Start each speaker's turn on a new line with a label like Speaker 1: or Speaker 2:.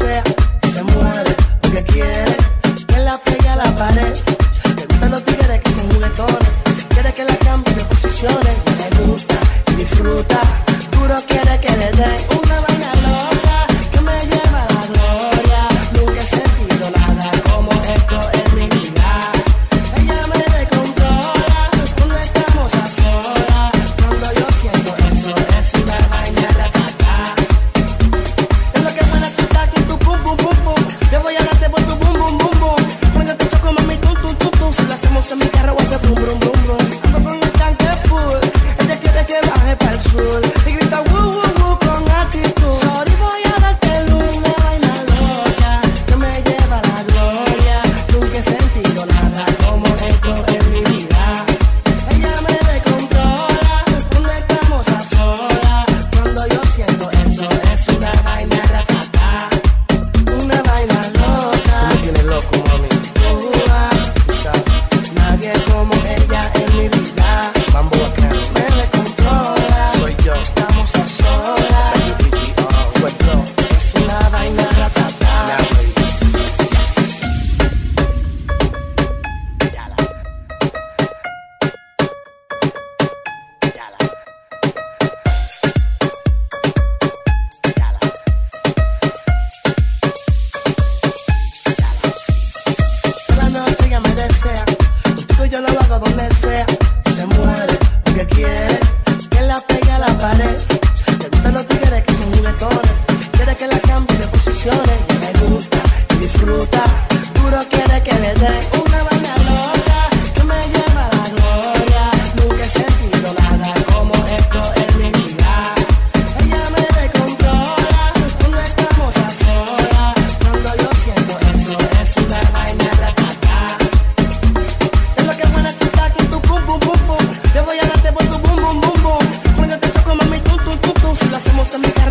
Speaker 1: desea, se muere porque quiere que la pegue a la pared. Le gustan los tigres que son juguetones, quiere que la cambie de posiciones. Y le gusta y disfruta, duro quiere que le dé una vaina loca que me lleva a la gloria. Nunca he sentido nada como esto en mi vida. Ella me descontrola cuando estamos a solas. Cuando yo siento eso, es una vaina ratata. Es lo que buena tu taco y tu pum pum pum pum. Yo voy a darte por tu bum bum bum bum. Cuando te choco mami tum tum tum tum. Si lo hacemos en mi carro hace brum brum brum brum. Ando con el tanque full, ella quiere que baje para el sur y grita woo woo woo con actitud. Sorry, voy a darte una vaina loca que me lleva a la gloria. Nunca he sentido nada como esto en mi vida. Ella me descontrola cuando estamos a solas. Cuando yo siento eso, es una vaina ratata. Una vaina loca. Tú me tienes loco, mami. Nadie como ella en mi vida. Mambo bacano. Me descontrola. Soy yo. Estamos a solas. Es una vaina ratata. Toda noche ella me desea, contigo yo lo hago donde sea. Se muere porque quiere que la pegue a la pared. Le gustan los tigres que son juguetones, quiere que la cambie de posiciones. Y le gusta y disfruta, duro quiere que le dé una vaina loca que me lleva a la gloria. Nunca he sentido nada como esto en mi vida. Ella me descontrola cuando estamos a solas. Cuando yo siento eso, es una vaina ratata. Es lo que buena tu taco y tu pum pum pum pum. Yo voy a darte por tu bum bum bum bum. Cuando te choco mami tum tum tum tum. Si lo hacemos en mi